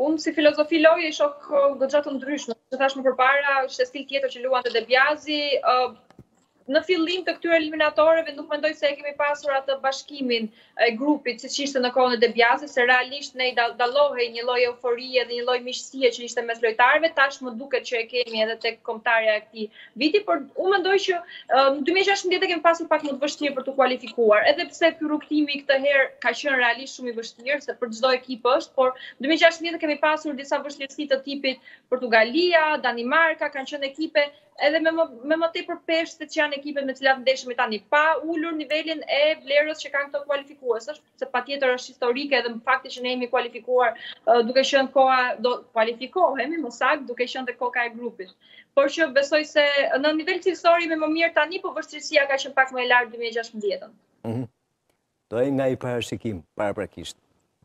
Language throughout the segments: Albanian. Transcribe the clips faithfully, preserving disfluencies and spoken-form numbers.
Unë si filozofi loje i shoh goxha të ndryshme. Që thash më përpara, është stil tjetër që luante De Biasi. Në fillim të këtyre eliminatoreve nuk mendoj se e kemi pasur atë bashkimin e grupit siç ishte në kohën e De Biasit, se realisht ne dallohej një lloj euforie dhe një lloj miqësie që ishte mes lojtarëve. Tash më duket që e kemi edhe tek kombëtarja e këtij viti, por unë mendoj që në dy mijë e gjashtëdhjetë kemi pasur pak më të vështirë për të kualifikuar, edhe pse ky rrugtimi këtë herë ka qenë realisht shumë i vështirë, se për çdo ekipë është, por në dy mijë e gjashtëdhjetë kemi pasur disa vështirësi të tipit Portugalia, Danimarka, kanë qenë ekipe edhe me më, me më tepër peshë se që janë ekipet me cilat ndeshemi tani, pa ulur nivelin e vlerës që kanë këto kualifikuesësh, se patjetër është historike edhe fakti që ne jemi kualifikuar uh, duke qenë koha do kualifikohemi më saktë duke qenë te koka e grupit. Por që besoj se në nivel cilësor jemi më mirë tani, por vështirësia ka qenë pak më e lartë dy mijë e gjashtëdhjetën. Mhm. Do e nga i parashikim, paraprakisht.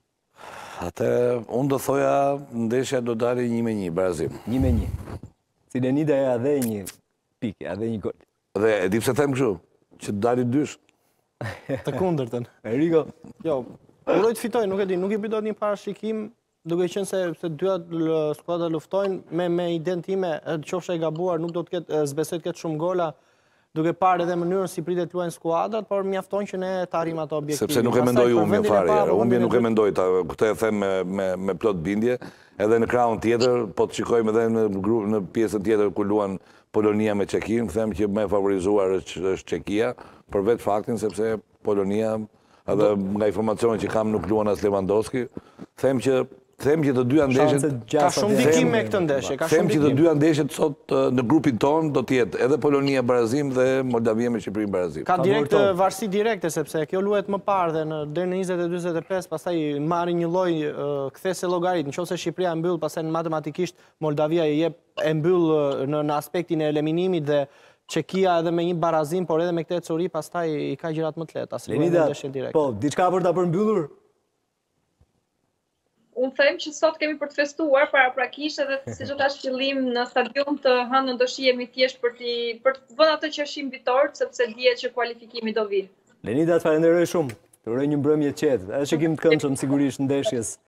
Atë unë do thoja ndeshja do dali një me një Brazil. Një me një. Si Lenida e adhe një pikë, adhe një gol. Dhe e di pse them kështu, që të dali dysh. Të kundërtën. Enrico. Jo, uroj të fitoj, nuk e di, nuk i bëj një parashikim, duke qenë se se dyja skuadra luftojnë me me idenë time, qofsha e gabuar, nuk do të ketë zbesoj të ketë shumë gola. Duke parë edhe mënyrën si pritet luajnë skuadrat, por mjafton që ne të arrijmë ato objektive. Sepse nuk e mendoj umbjen fare, umbjen nuk e mendoj, këtë e them me, me, me plot bindje, edhe në krahun tjetër, po të shikojmë edhe në, në pjesën tjetër ku luan Polonia me Çekin, them që më e favorizuar është, është Çekia, për vetë faktin sepse Polonia, edhe nga informacionet që kam nuk luan as Lewandowski, them që Them që të dyja ndeshjet ka shumë ndikim me këtë ndeshje, ka shumë Them që të dyja ndeshjet sot në grupin ton do të jetë edhe Polonia Barazim dhe Moldavia me Shqipërinë Barazim. Ka direkt varësi direkte sepse kjo luhet më parë dhe në deri në njëzet e njëzet e pesë pastaj marrin një lloj kthese llogarit, nëse Shqipëria e mbyll, pastaj matematikisht Moldavia e jep e mbyll në, në aspektin e eliminimit dhe Çekia edhe me një barazim, por edhe me këtë ecuri pastaj i ka gjërat më të lehta. Lenida, po, diçka për ta përmbyllur? Unë them që sot kemi për të festuar paraprakisht edhe siç u thash fillim në stadium të hënën do shihemi thjesht për të për të vënë atë që është imbitor, sepse dihet që kualifikimi do vi. Lenida, të falenderoj shumë. Të uroj një mbrëmje të qetë. Edhe që kemi të këndshëm sigurisht ndeshjes